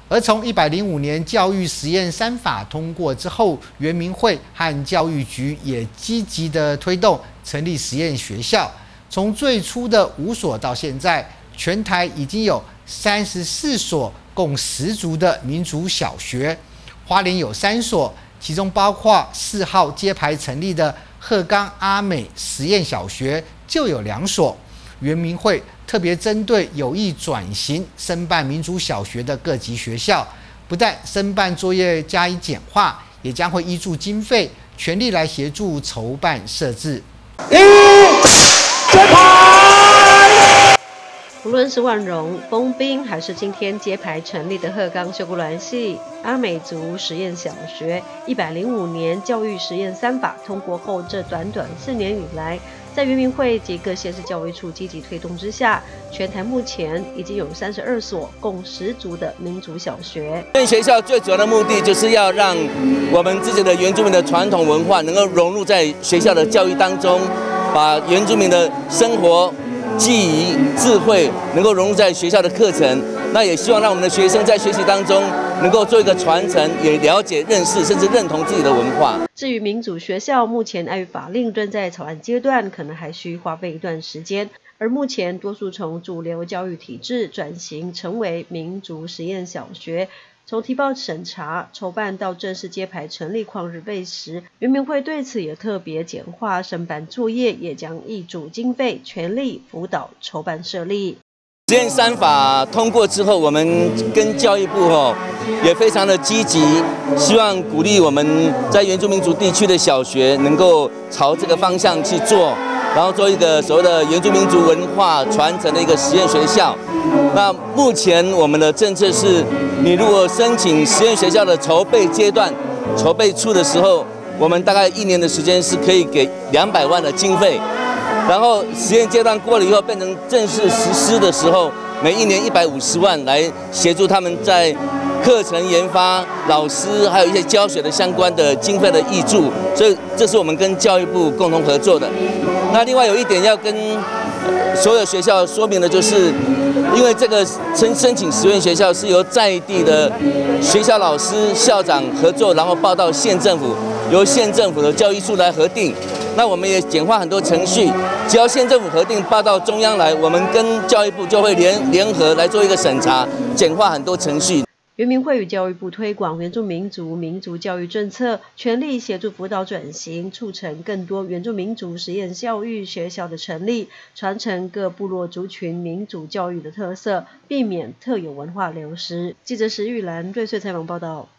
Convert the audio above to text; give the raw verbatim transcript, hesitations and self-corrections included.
而从一百零五年教育实验三法通过之后，原民会和教育局也积极的推动成立实验学校。从最初的五所到现在，全台已经有三十四所共十族的民族小学，花莲有三所，其中包括四号揭牌成立的鹤冈阿美实验小学就有两所。原民会特别针对有意转型申办民族小学的各级学校，不但申办作业加以简化，也将会挹注经费，全力来协助筹办设置。一揭牌！ 无论是万荣、丰滨，还是今天揭牌成立的鹤冈秀姑峦系阿美族实验小学，一百零五年教育实验三法通过后，这短短四年以来，在原民会及各县市教育处积极推动之下，全台目前已经有三十二所共十族的民族小学。 实验学校最主要的目的，就是要让我们自己的原住民的传统文化能够融入在学校的教育当中，把原住民的生活、技艺、智慧能够融入在学校的课程。那也希望让我们的学生在学习当中能够做一个传承，也了解、认识，甚至认同自己的文化。 至于民族学校，目前碍于法令仍在草案阶段，可能还需花费一段时间。而目前多数从主流教育体制转型成为民族实验小学，从提报审查、筹办到正式揭牌成立旷日费时，原民会对此也特别简化申办作业，也将挹注经费，全力辅导筹办设立。 实验三法通过之后，我们跟教育部哦也非常的积极，希望鼓励我们在原住民族地区的小学能够朝这个方向去做，然后做一个所谓的原住民族文化传承的一个实验学校。那目前我们的政策是，你如果申请实验学校的筹备阶段、筹备处的时候，我们大概一年的时间是可以给两百万的经费。然后实验阶段过了以后，变成正式实施的时候，每一年一百五十万来协助他们在课程研发、老师还有一些教学的相关的经费的挹注，所以这是我们跟教育部共同合作的。那另外有一点要跟所有学校说明的就是，因为这个申申请实验学校是由在地的学校老师、校长合作，然后报到县政府，由县政府的教育处来核定。那我们也简化很多程序，只要县政府核定报到中央来，我们跟教育部就会联联合来做一个审查，简化很多程序。 原民会与教育部推广原住民族民族教育政策，全力协助辅导转型，促成更多原住民族实验教育学校的成立，传承各部落族群民族教育的特色，避免特有文化流失。记者石玉兰瑞穗采访报道。